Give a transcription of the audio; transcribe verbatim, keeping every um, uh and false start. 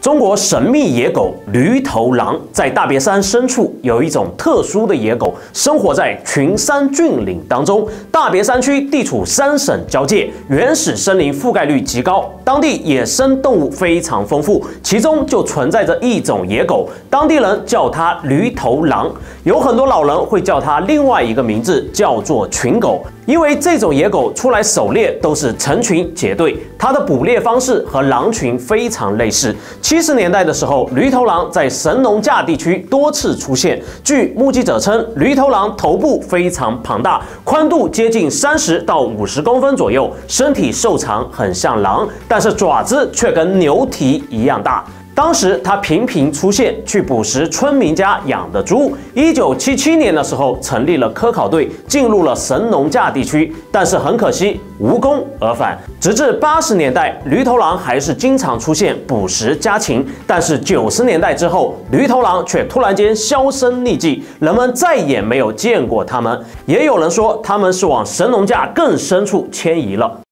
中国神秘野狗驴头狼在大别山深处有一种特殊的野狗，生活在群山峻岭当中。大别山区地处三省交界，原始森林覆盖率极高，当地野生动物非常丰富，其中就存在着一种野狗，当地人叫它驴头狼，有很多老人会叫它另外一个名字，叫做群狗。因为这种野狗出来狩猎都是成群结队，它的捕猎方式和狼群非常类似。七十年代的时候，驴头狼在神农架地区多次出现。据目击者称，驴头狼头部非常庞大，宽度接近三十到五十公分左右，身体瘦长，很像狼，但是爪子却跟牛蹄一样大。当时他频频出现，去捕食村民家养的猪。一九七七年的时候，成立了科考队，进入了神农架地区，但是很可惜，无功而返。直至八十年代，驴头狼还是经常出现，捕食家禽。但是九十年代之后，驴头狼却突然间销声匿迹，人们再也没有见过它们。也有人说，它们是往神农架更深处迁移了。